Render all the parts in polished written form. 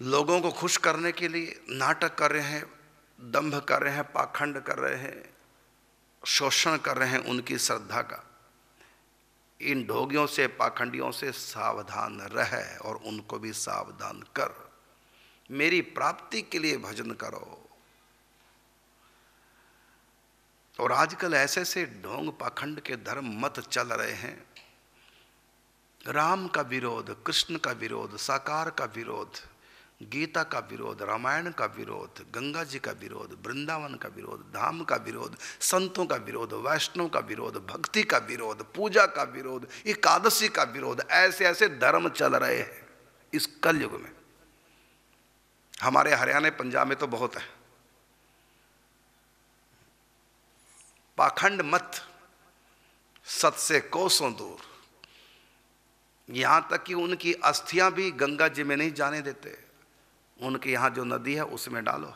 लोगों को खुश करने के लिए नाटक कर रहे हैं, दंभ कर रहे हैं, पाखंड कर रहे हैं, शोषण कर रहे हैं उनकी श्रद्धा का। इन ढोंगियों से, पाखंडियों से सावधान रह और उनको भी सावधान कर। मेरी प्राप्ति के लिए भजन करो। और आजकल ऐसे ऐसे ढोंग पाखंड के धर्म मत चल रहे हैं। राम का विरोध, कृष्ण का विरोध, साकार का विरोध, गीता का विरोध, रामायण का विरोध, गंगा जी का विरोध, वृंदावन का विरोध, धाम का विरोध, संतों का विरोध, वैष्णव का विरोध, भक्ति का विरोध, पूजा का विरोध, एकादशी का विरोध, ऐसे ऐसे धर्म चल रहे हैं इस कलयुग में। हमारे हरियाणा पंजाब में तो बहुत है। पाखंड मत, सत से कोसों दूर। यहां तक कि उनकी अस्थियां भी गंगा जी में नहीं जाने देते। उनके यहां जो नदी है उसमें डालो।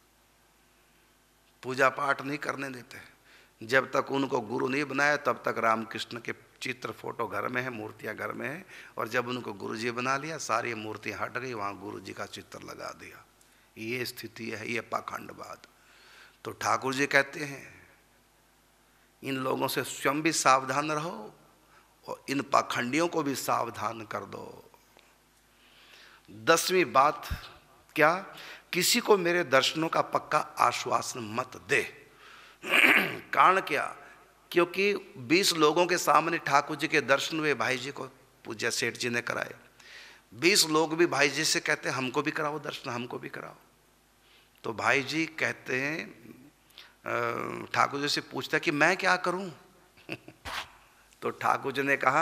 पूजा पाठ नहीं करने देते। जब तक उनको गुरु नहीं बनाया तब तक रामकृष्ण के चित्र फोटो घर में है, मूर्तियां घर में है। और जब उनको गुरु जी बना लिया, सारी मूर्तियां हट गई, वहां गुरु जी का चित्र लगा दिया। ये स्थिति है, ये पाखंडवाद। तो ठाकुर जी कहते हैं इन लोगों से स्वयं भी सावधान रहो और इन पाखंडियों को भी सावधान कर दो। 10वीं बात क्या? किसी को मेरे दर्शनों का पक्का आश्वासन मत दे। कारण क्या? क्योंकि 20 लोगों के सामने ठाकुर जी के दर्शन हुए, भाई जी को पूज्य सेठ जी ने कराए। 20 लोग भी भाई जी से कहते हैं हमको भी कराओ दर्शन, हमको भी कराओ। तो भाई जी कहते हैं, ठाकुर जी से पूछता है कि मैं क्या करूं? तो ठाकुर जी ने कहा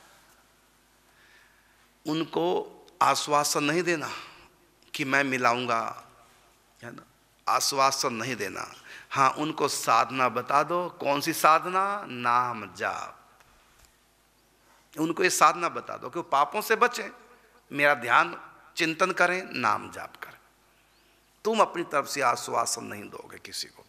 उनको आश्वासन नहीं देना कि मैं मिलाऊंगा, है ना, आश्वासन नहीं देना। हाँ, उनको साधना बता दो। कौन सी साधना? नाम जाप। उनको ये साधना बता दो कि वो पापों से बचें, मेरा ध्यान चिंतन करें, नाम जाप करें। तुम अपनी तरफ से आश्वासन नहीं दोगे किसी को भी,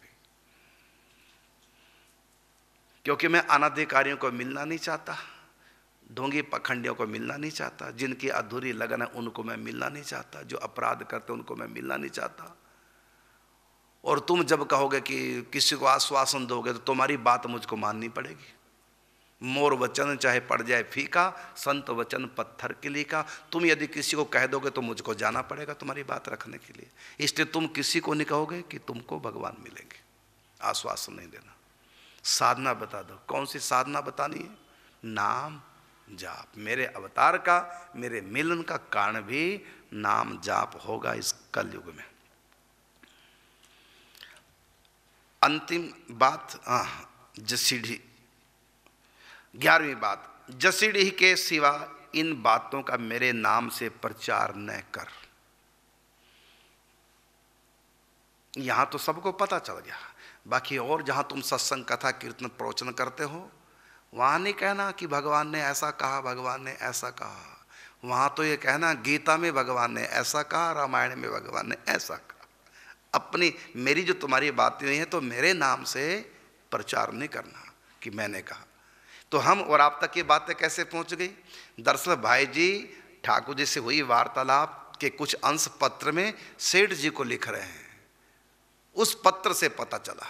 क्योंकि मैं अनाधिकारियों को मिलना नहीं चाहता, ढोंगी पखंडियों को मिलना नहीं चाहता, जिनकी अधूरी लगन है उनको मैं मिलना नहीं चाहता, जो अपराध करते उनको मैं मिलना नहीं चाहता। और तुम जब कहोगे कि किसी को आश्वासन दोगे तो तुम्हारी बात मुझको माननी पड़ेगी। मोर वचन चाहे पड़ जाए फीका, संत वचन पत्थर की लीका। तुम यदि किसी को कह दोगे तो मुझको जाना पड़ेगा तुम्हारी बात रखने के लिए। इसलिए तुम किसी को नहीं कहोगे कि तुमको भगवान मिलेंगे। आश्वासन नहीं देना, साधना बता दो। कौन सी साधना बतानी है? नाम जाप। मेरे अवतार का, मेरे मिलन का कारण भी नाम जाप होगा इस कलयुग में। अंतिम बात जसीढ़ी, 11वीं बात, जसीढ़ी के सिवा इन बातों का मेरे नाम से प्रचार न कर। यहां तो सबको पता चल गया। बाकी और जहां तुम सत्संग, कथा, कीर्तन, प्रवचन करते हो, वहां नहीं कहना कि भगवान ने ऐसा कहा, भगवान ने ऐसा कहा। वहां तो ये कहना गीता में भगवान ने ऐसा कहा, रामायण में भगवान ने ऐसा कहा। अपनी, मेरी जो तुम्हारी बातें हुई हैं तो मेरे नाम से प्रचार नहीं करना कि मैंने कहा। तो हम और आप तक ये बातें कैसे पहुंच गई? दरअसल भाई जी ठाकुर जी से हुई वार्तालाप के कुछ अंश पत्र में सेठ जी को लिख रहे हैं। उस पत्र से पता चला।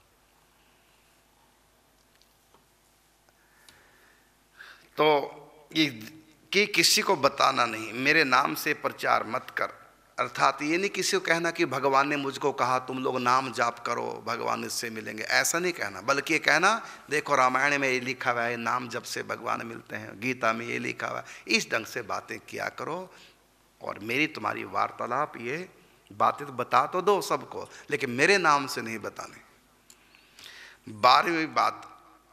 तो ये कि किसी को बताना नहीं, मेरे नाम से प्रचार मत कर। अर्थात ये नहीं किसी को कहना कि भगवान ने मुझको कहा तुम लोग नाम जाप करो, भगवान इससे मिलेंगे, ऐसा नहीं कहना। बल्कि ये कहना देखो रामायण में ये लिखा हुआ है नाम जप से भगवान मिलते हैं, गीता में ये लिखा हुआ है, इस ढंग से बातें किया करो। और मेरी तुम्हारी वार्तालाप, ये बातें तो बता तो दो सबको, लेकिन मेरे नाम से नहीं बताने। 12वीं बात,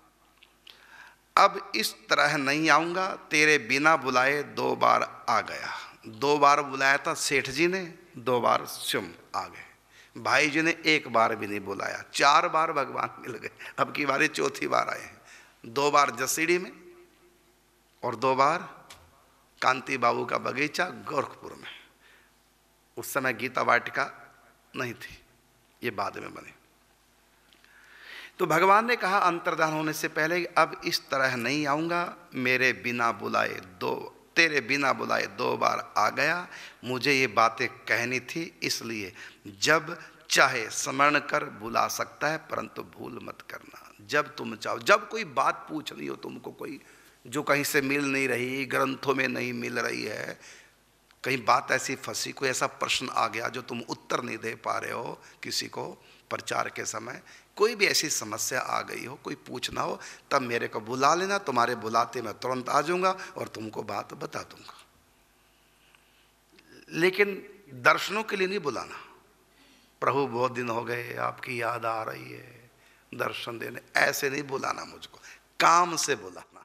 अब इस तरह नहीं आऊंगा, तेरे बिना बुलाए 2 बार आ गया। 2 बार बुलाया था सेठ जी ने, 2 बार स्वयं आ गए। भाई जी ने 1 बार भी नहीं बुलाया, 4 बार भगवान मिल गए। अब की बारी 4थी बार आए हैं। 2 बार जसीढ़ी में और 2 बार कांति बाबू का बगीचा गोरखपुर में। उस समय गीता वाटिका नहीं थी, ये बाद में बने। तो भगवान ने कहा अंतर्धान होने से पहले, अब इस तरह नहीं आऊंगा, मेरे बिना बुलाए 2 तेरे बिना बुलाए 2 बार आ गया, मुझे ये बातें कहनी थी, इसलिए जब चाहे स्मरण कर बुला सकता है, परंतु भूल मत करना। जब तुम चाहो, जब कोई बात पूछनी हो तुमको, कोई जो कहीं से मिल नहीं रही, ग्रंथों में नहीं मिल रही है, कहीं बात ऐसी फंसी, कोई ऐसा प्रश्न आ गया जो तुम उत्तर नहीं दे पा रहे हो किसी को प्रचार के समय, कोई भी ऐसी समस्या आ गई हो, कोई पूछना हो, तब मेरे को बुला लेना। तुम्हारे बुलाते मैं तुरंत आ जाऊंगा और तुमको बात बता दूंगा। लेकिन दर्शनों के लिए नहीं बुलाना। प्रभु बहुत दिन हो गए, आपकी याद आ रही है, दर्शन देने, ऐसे नहीं बुलाना मुझको, काम से बुलाना।